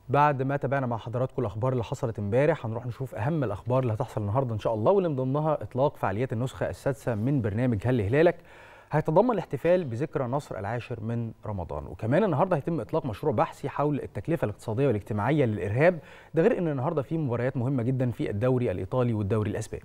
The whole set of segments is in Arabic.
بعد ما تابعنا مع حضراتكم الاخبار اللي حصلت امبارح، هنروح نشوف اهم الاخبار اللي هتحصل النهارده ان شاء الله، واللي من ضمنها اطلاق فعاليات النسخه السادسه من برنامج هل هلالك. هيتضمن الاحتفال بذكرى نصر العاشر من رمضان، وكمان النهارده هيتم اطلاق مشروع بحثي حول التكلفه الاقتصاديه والاجتماعيه للارهاب، ده غير ان النهارده في مباريات مهمه جدا في الدوري الايطالي والدوري الاسباني.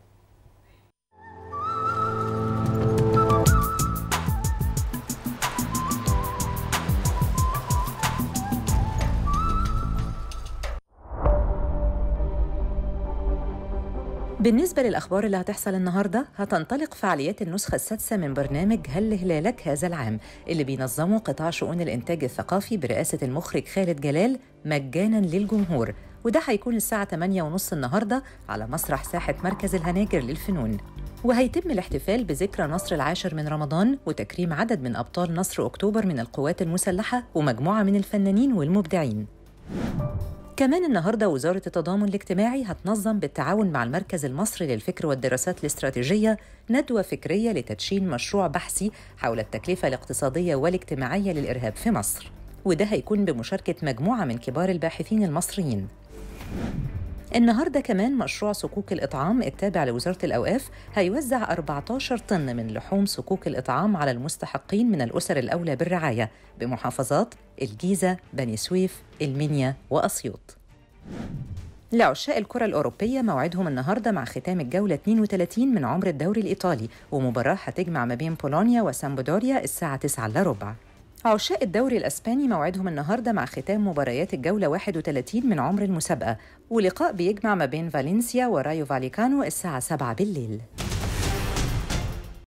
بالنسبة للأخبار اللي هتحصل النهاردة، هتنطلق فعاليات النسخة السادسة من برنامج هل هلالك هذا العام، اللي بينظمه قطاع شؤون الإنتاج الثقافي برئاسة المخرج خالد جلال مجاناً للجمهور، وده هيكون الساعة 8:30 النهاردة على مسرح ساحة مركز الهناجر للفنون. وهيتم الاحتفال بذكرى نصر العاشر من رمضان وتكريم عدد من أبطال نصر أكتوبر من القوات المسلحة ومجموعة من الفنانين والمبدعين. كمان النهارده وزارة التضامن الاجتماعي هتنظم بالتعاون مع المركز المصري للفكر والدراسات الاستراتيجية ندوة فكرية لتدشين مشروع بحثي حول التكلفة الاقتصادية والاجتماعية للإرهاب في مصر، وده هيكون بمشاركة مجموعة من كبار الباحثين المصريين. النهارده كمان مشروع صكوك الإطعام التابع لوزارة الأوقاف هيوزع 14 طن من لحوم صكوك الإطعام على المستحقين من الأسر الأولى بالرعاية بمحافظات الجيزة، بني سويف، المنيا وأسيوط. لعشاق الكرة الأوروبية موعدهم النهارده مع ختام الجولة 32 من عمر الدوري الإيطالي، ومباراة هتجمع ما بين بولونيا وسامبدوريا الساعة 9:15. عشاق الدوري الأسباني موعدهم النهارده مع ختام مباريات الجولة 31 من عمر المسابقة، ولقاء بيجمع ما بين فالنسيا ورايو فاليكانو الساعة 7 بالليل.